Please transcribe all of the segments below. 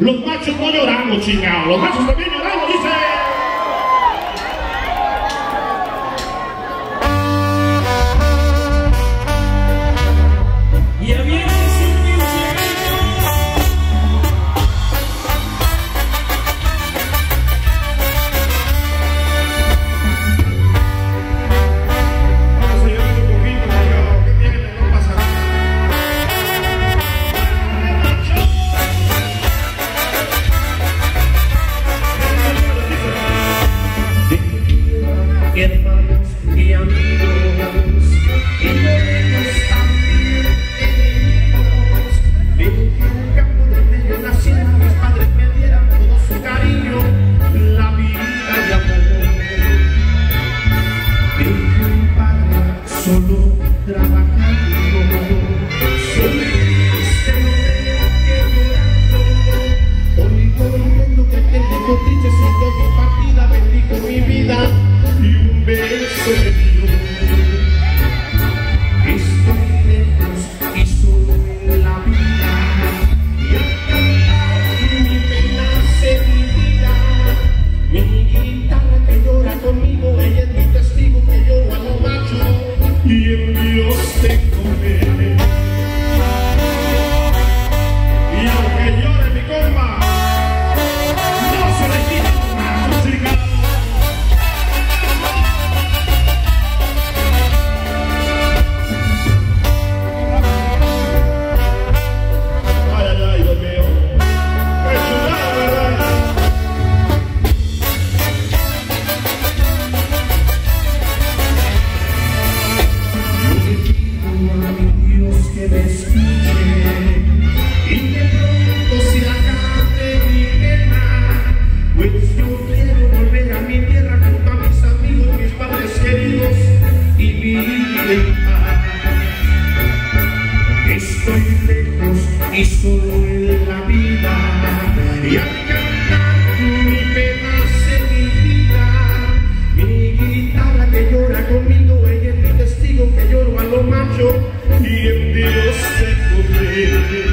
Los machos no lloramos, chingados. Los machos también lloramos, dice. Hermanos y amigos, y podemos también enemigos. Vivo que en el campo donde yo nací, mis padres me dieran todo su cariño, la vida y amor. Dejé un padre solo trabajando, solo triste, no creo que llorando. Hoy todo el mundo que aquel dejó triste, siento mi partida, bendijo mi vida. Un beso de Dios. Estoy lejos y solo en la vida, y al cantar mi pena sentida, mi guitarra que llora conmigo, ella es mi testigo que lloro a lo macho, y en Dios tengo fe. Y aunque llore mi compa, no se le quita un macho, chingado. Estoy lejos y solo en la vida, y al cantar mi pena sentida, mi guitarra que llora conmigo, ella es mi testigo que lloro a lo macho, y en Dios tengo fe.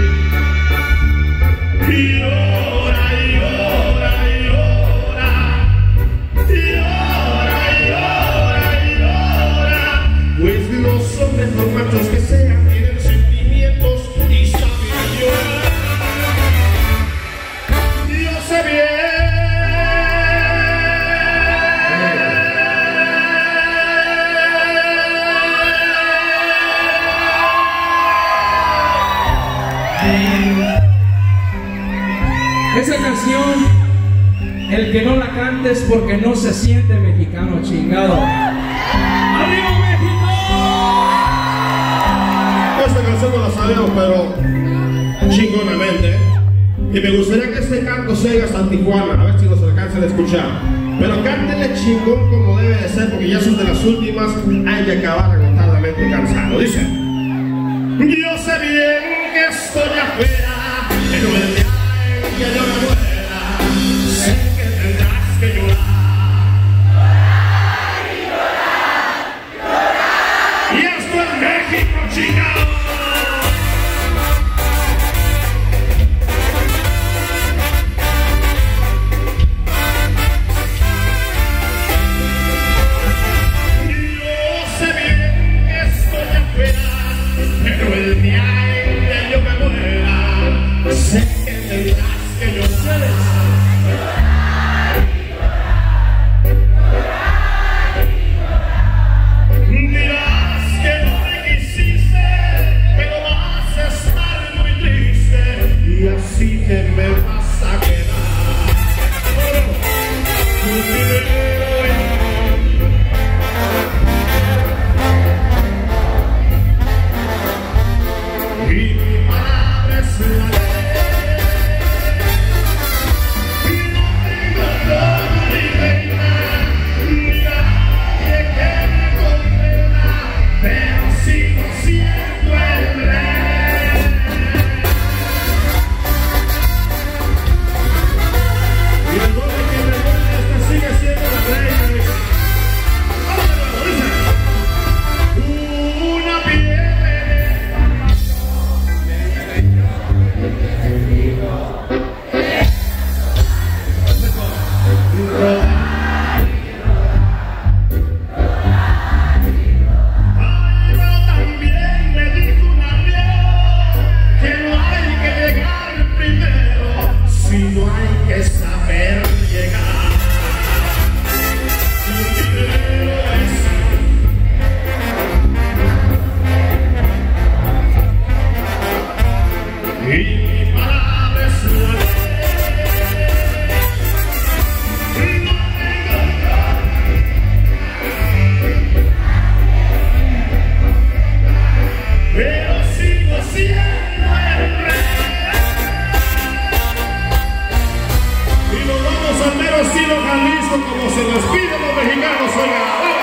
Y llora, llora, llora, llora, llora, llora, pues los hombres, los machos que sean, tienen sentimientos y saben llorar. Yo sé bien. Esa canción, el que no la cante es porque no se siente mexicano, chingado. ¡Arriba México! Esta canción no la sabemos, pero chingonamente. Y me gustaría que este canto se oiga hasta Tijuana, a ver si nos alcanzan a escuchar. Pero cántenle chingón como debe de ser, porque ya son de las últimas, hay que acabar agotadamente cansado. Dice: yo sé bien que estoy afuera, pero el día en que yo me muera, sé que tendrás que llorar. Y esto es México, chingado. Pero el día en que yo me muera, sé que tendrás que llorar. Dirás que no me quisiste, pero vas a estar muy triste, y así te me vas a quedar. Tu dinero y mi madre es la ley. no hay que saber llegar. Y mi palabra es la ley. No tengo pero sigo siendo el rey. Y nos vamos al mero estilo Jalisco, como se les pide a los mexicanos. Oiga,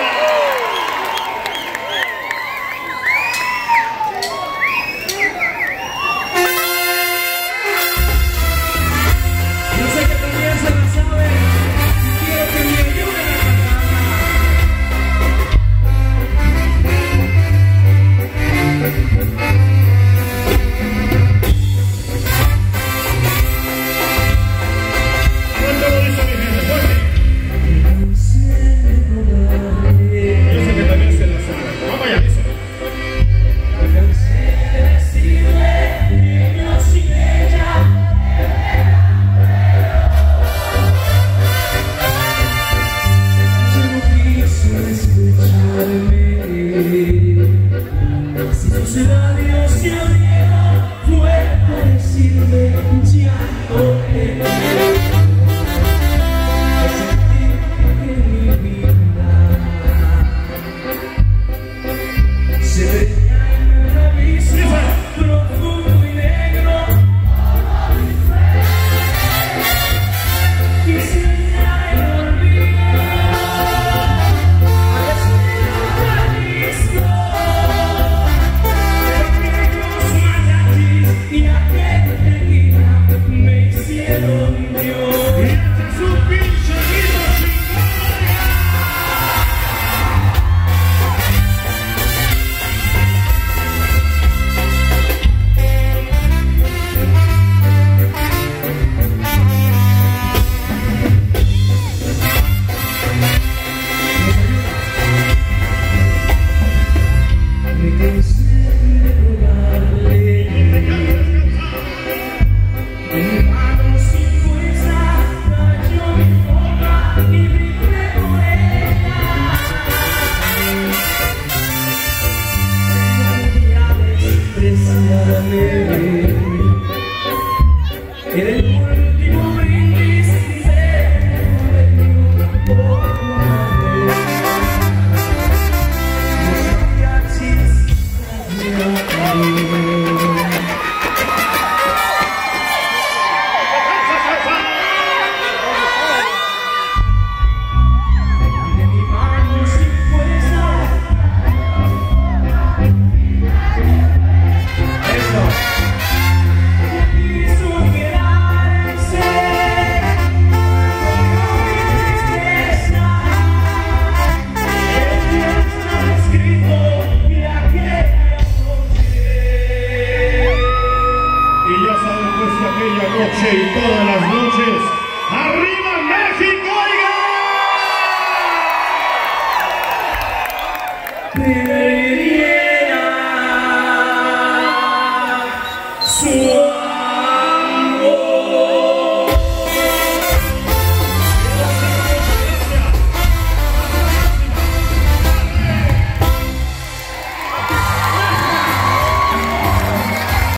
Yo sé que también se la saben y quiero que me ayuden a Fuerte lo dice mi gente, fuerte. Yo sé que también se la sabe. Vamos allá, dice. Si sus labios se abrieron, fue para decirme ya no te quiero. Sentí que mi vida se veía en un abismo profundo y negro. Quisiera el olvido. Y aquel tequila me hicieron Dios. Y este es un pinche grito chingón. Me cansé de rogarle. Mi mano sin fuerza cayó mi boca y brindé por ella. No podía despreciarme. Era el último brindis de mi boca. Los mariachis de mi mano sin fuerza. Eso. Quiso quedarse con mi tristeza. El día está escrito y aquella noche. Y ya saben pues que aquella noche y todas las noches, ¡arriba México! ¡Oiga! Pero